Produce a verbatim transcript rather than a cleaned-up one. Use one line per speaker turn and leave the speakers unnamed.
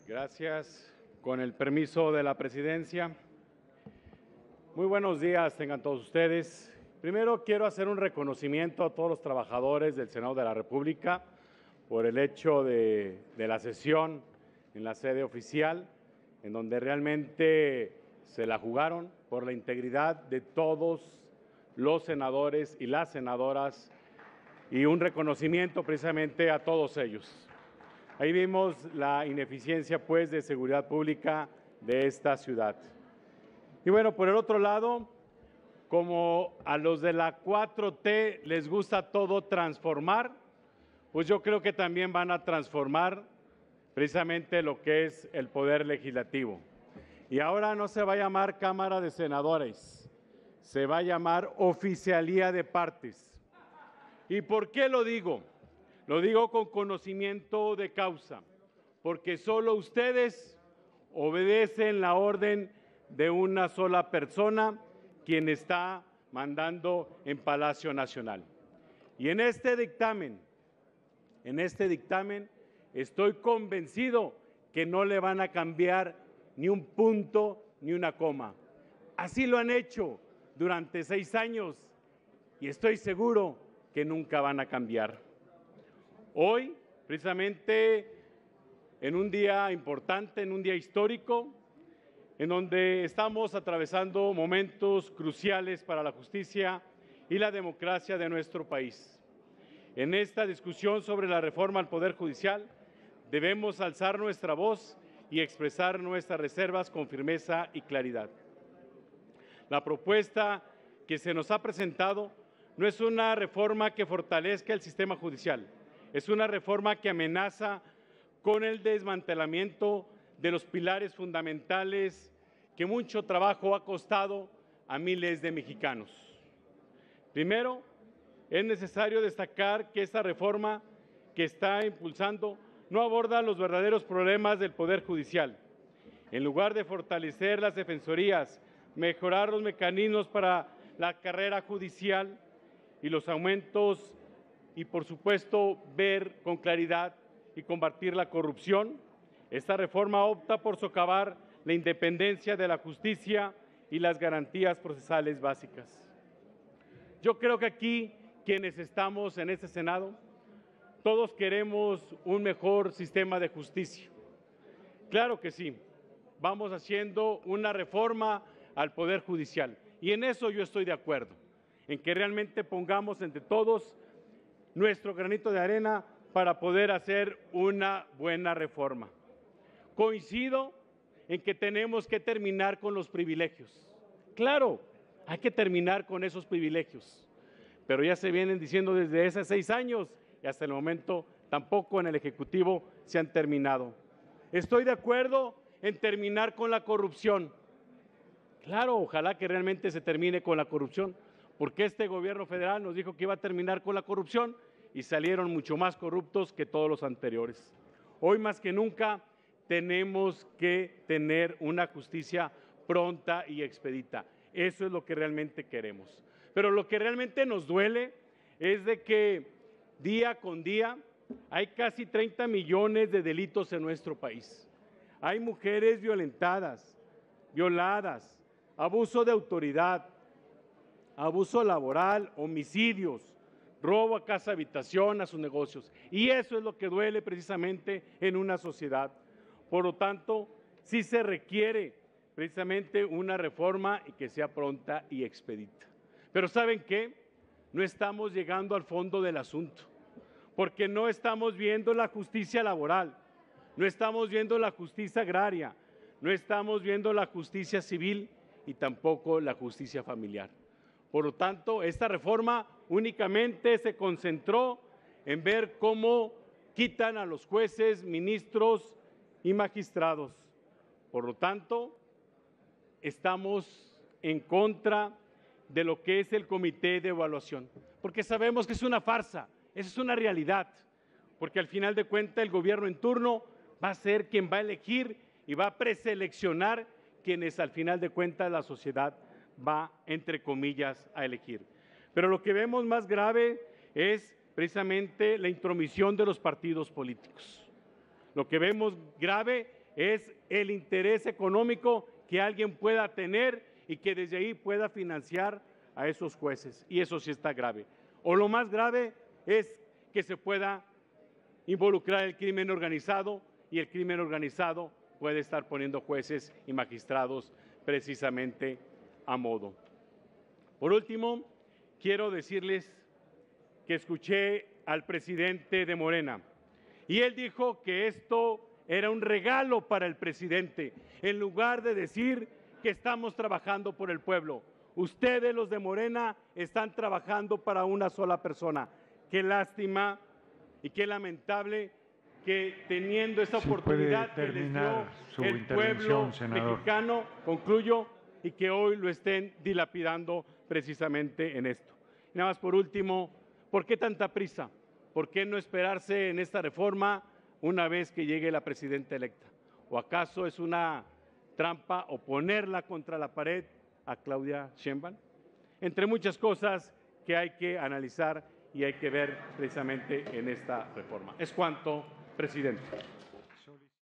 Gracias. Con el permiso de la presidencia. Muy buenos días tengan todos ustedes. Primero quiero hacer un reconocimiento a todos los trabajadores del Senado de la República por el hecho de, de la sesión en la sede oficial, en donde realmente se la jugaron por la integridad de todos los senadores y las senadoras, y un reconocimiento precisamente a todos ellos. Ahí vimos la ineficiencia, pues, de seguridad pública de esta ciudad. Y bueno, por el otro lado, como a los de la cuatro T les gusta todo transformar, pues yo creo que también van a transformar precisamente lo que es el Poder Legislativo. Y ahora no se va a llamar Cámara de Senadores, se va a llamar Oficialía de Partes. ¿Y por qué lo digo? Lo digo con conocimiento de causa, porque solo ustedes obedecen la orden de una sola persona, quien está mandando en Palacio Nacional. Y en este dictamen, en este dictamen, estoy convencido que no le van a cambiar ni un punto ni una coma. Así lo han hecho durante seis años y estoy seguro que nunca van a cambiar. Hoy, precisamente, en un día importante, en un día histórico, en donde estamos atravesando momentos cruciales para la justicia y la democracia de nuestro país. En esta discusión sobre la reforma al Poder Judicial, debemos alzar nuestra voz y expresar nuestras reservas con firmeza y claridad. La propuesta que se nos ha presentado no es una reforma que fortalezca el sistema judicial, es una reforma que amenaza con el desmantelamiento de los pilares fundamentales que mucho trabajo ha costado a miles de mexicanos. Primero, es necesario destacar que esta reforma que está impulsando no aborda los verdaderos problemas del Poder Judicial. En lugar de fortalecer las defensorías, mejorar los mecanismos para la carrera judicial y los aumentos, y por supuesto ver con claridad y combatir la corrupción, esta reforma opta por socavar la independencia de la justicia y las garantías procesales básicas. Yo creo que aquí, quienes estamos en este Senado, todos queremos un mejor sistema de justicia. Claro que sí, vamos haciendo una reforma al Poder Judicial y en eso yo estoy de acuerdo, en que realmente pongamos entre todos nuestro granito de arena para poder hacer una buena reforma. Coincido en que tenemos que terminar con los privilegios. Claro, hay que terminar con esos privilegios, pero ya se vienen diciendo desde hace seis años y hasta el momento tampoco en el Ejecutivo se han terminado. Estoy de acuerdo en terminar con la corrupción. Claro, ojalá que realmente se termine con la corrupción, porque este gobierno federal nos dijo que iba a terminar con la corrupción y salieron mucho más corruptos que todos los anteriores. Hoy más que nunca tenemos que tener una justicia pronta y expedita. Eso es lo que realmente queremos. Pero lo que realmente nos duele es de que día con día hay casi treinta millones de delitos en nuestro país. Hay mujeres violentadas, violadas, abuso de autoridad, abuso laboral, homicidios, robo a casa habitación, a sus negocios. Y eso es lo que duele precisamente en una sociedad. Por lo tanto, sí se requiere precisamente una reforma y que sea pronta y expedita. Pero ¿saben qué? No estamos llegando al fondo del asunto, porque no estamos viendo la justicia laboral, no estamos viendo la justicia agraria, no estamos viendo la justicia civil y tampoco la justicia familiar. Por lo tanto, esta reforma únicamente se concentró en ver cómo quitan a los jueces, ministros y magistrados. Por lo tanto, estamos en contra de lo que es el Comité de Evaluación, porque sabemos que es una farsa, esa es una realidad, porque al final de cuentas el gobierno en turno va a ser quien va a elegir y va a preseleccionar quienes al final de cuentas la sociedad va, entre comillas, a elegir. Pero lo que vemos más grave es precisamente la intromisión de los partidos políticos. Lo que vemos grave es el interés económico que alguien pueda tener y que desde ahí pueda financiar a esos jueces, y eso sí está grave. O lo más grave es que se pueda involucrar el crimen organizado, y el crimen organizado puede estar poniendo jueces y magistrados precisamente a modo. Por último, quiero decirles que escuché al presidente de Morena y él dijo que esto era un regalo para el presidente, en lugar de decir que estamos trabajando por el pueblo. Ustedes, los de Morena, están trabajando para una sola persona. Qué lástima y qué lamentable que teniendo esa
Sí,
oportunidad
puede
que les
terminar
dio
su
el pueblo
intervención, senador.
mexicano, concluyo, y que hoy lo estén dilapidando precisamente en esto. Y nada más por último, ¿por qué tanta prisa? ¿Por qué no esperarse en esta reforma una vez que llegue la presidenta electa? ¿O acaso es una trampa o ponerla contra la pared a Claudia Sheinbaum? Entre muchas cosas que hay que analizar y hay que ver precisamente en esta reforma. Es cuanto, presidente.